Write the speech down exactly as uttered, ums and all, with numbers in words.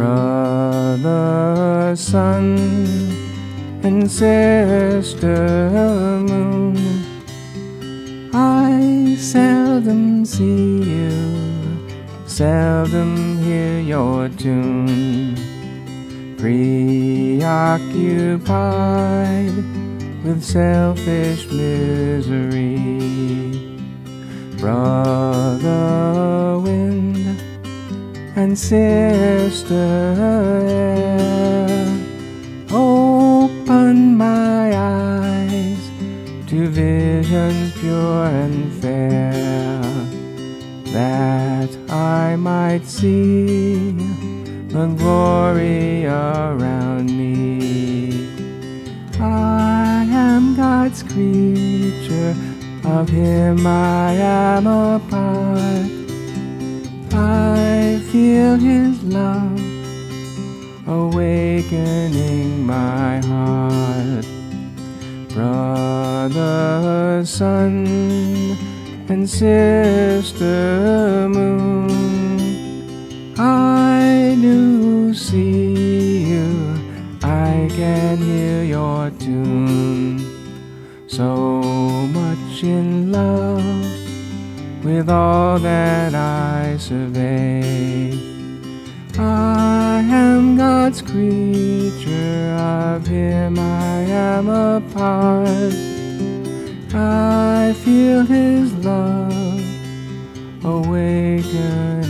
Brother sun and sister moon, I seldom see you, seldom hear your tune. Preoccupied with selfish misery. Brother wind and sister air, open my eyes to visions pure and fair, that I might see the glory around me. I am God's creature, of Him I am a part. I feel His love awakening my heart. Brother sun and sister moon, I do see you, I can hear your tune. So much in love with all that I survey. I am God's creature, of Him I am a part. I feel His love awaken